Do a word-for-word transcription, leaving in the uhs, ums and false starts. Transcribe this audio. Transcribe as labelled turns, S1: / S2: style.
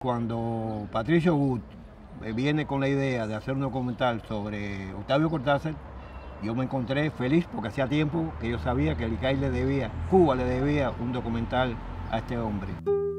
S1: Cuando Patricio Gut viene con la idea de hacer un documental sobre Octavio Cortázar, yo me encontré feliz porque hacía tiempo que yo sabía que el I C A I le debía, Cuba le debía un documental a este hombre.